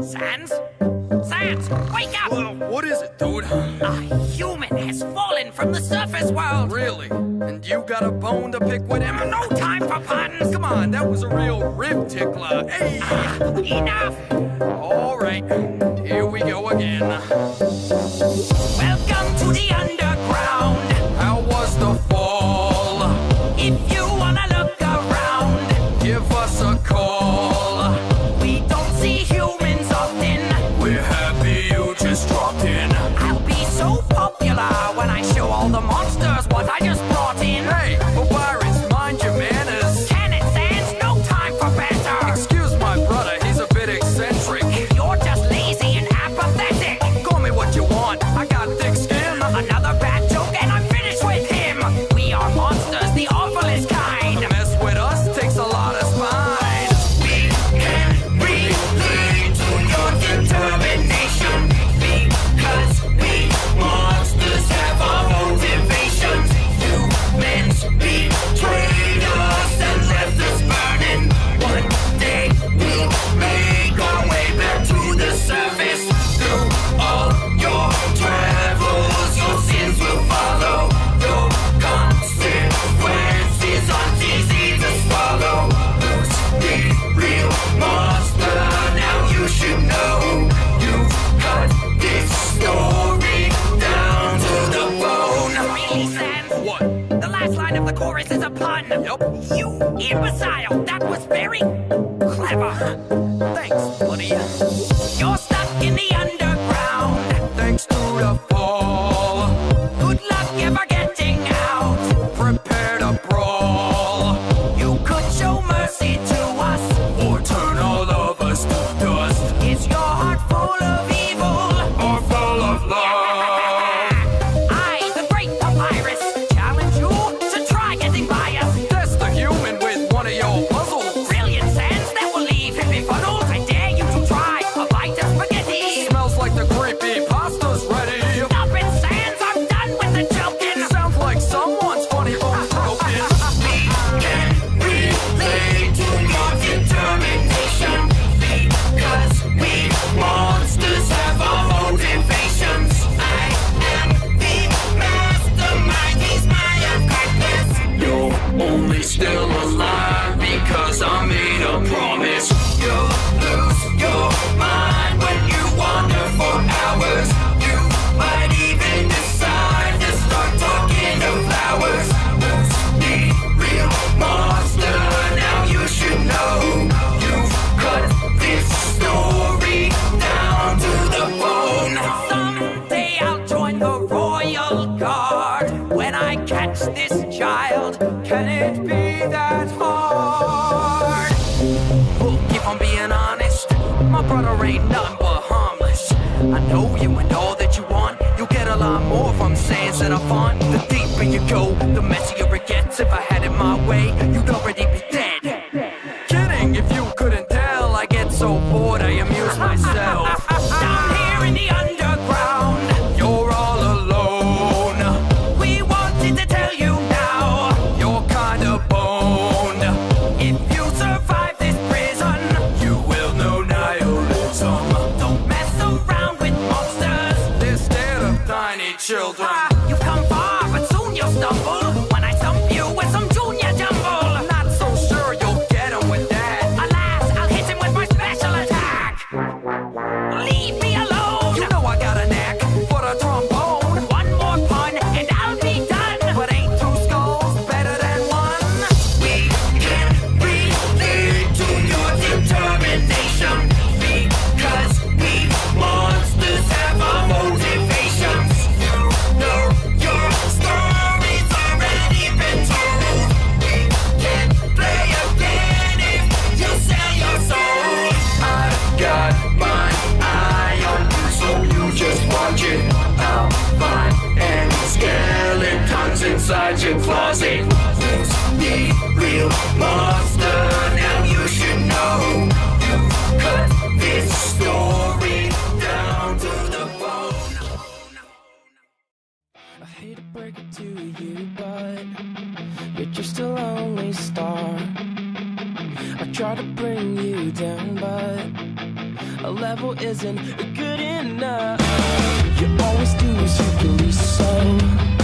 Sans? Sans, wake up! What is it, dude? A human has fallen from the surface world! Really? And you got a bone to pick with him? No time for puns! Come on, that was a real rib tickler. Hey! Enough! All right, here we go again. Welcome to the underground. How was the fall? If you wanna look around, Give us a call. we don't see humans often. We're happy you just dropped in. I'll be so popular when I show all the monsters what I just brought in. Hey, but pirates, mind your manners. Can it, Sans? No time for banter. Excuse my brother, he's a bit eccentric. You're just lazy and apathetic. Call me what you want, I got thick skin. Another bad joke and I'm finished with him. We are monsters, the awfulest kind. Mess with us takes a lot of spine. We can relate to your determination, because we monsters have our motivations. Humans betrayed us and left us burning. One day we'll make our way back to the surface. Through all your travels, your sins will follow. Your consequences aren't easy to swallow. Who's the real monster? Now you should know. You've cut this story down to the bone. Really, Sans? What? The last line of the chorus is a pun. Yep. You imbecile! That was very clever. Thanks, buddy. You're stuck in the underground. Thanks to the fall. Good luck ever getting out. Prepare to brawl. You could show mercy to us. Or turn all of us to dust. Is your heart full of evil? Or full of love. I, the great papyrus, challenge you to try getting by us. Test the human with one of your puzzles. Brilliant, Sans, that will leave him befuddled. I dare you to try a bite of spaghetti. Smells like the creepy pasta's ready. Stop it, Sans, I'm done with the joking. Sounds like someone's funny bone broken. We can relate to your determination, because we monsters have our motivations. I am the mastermind, he's my accomplice. You're only still alive because I made a promise. You'll lose your mind when you wander for hours. You might even decide to start talking to flowers. Who's the real monster? Now you should know. You've cut this story down to the bone. Someday I'll join the royal guard. When I catch this child, can it be that hard? Look, if I'm being honest, my brother ain't nothing but harmless. I know you and all that you want. You'll get a lot more from sayings that are fun. The deeper you go, the messier it gets. If I had it my way, you'd already be dead. Kidding, if you couldn't tell, I get so bored I amuse myself. Down here in the underground, You're all alone. we wanted to tell you now. You're kinda boned. If you survive this prison, You will know nihilism. don't mess around with monsters. They're scared of tiny children. You've come far, but soon you'll stumble when I stump you with some junior jumble. Not so sure you'll get him with that. Alas, I'll hit him with my special attack. Leave me alone. You know I got a knack for the trombone. One more pun and I'll be done. But ain't two skulls better than one? We can relate to your determination, because we monsters have our motivations. You know your story's already been told. We can play again if you sell your soul. I've got my eye on you, so you just watch it. I'll find any skeletons inside your closet. Who's the real monster? Now you should know. You've cut this story down to the bone. I hate to break it to you, but you're just a lonely star. I try to bring you down, but a level isn't good enough. You always do as you please, so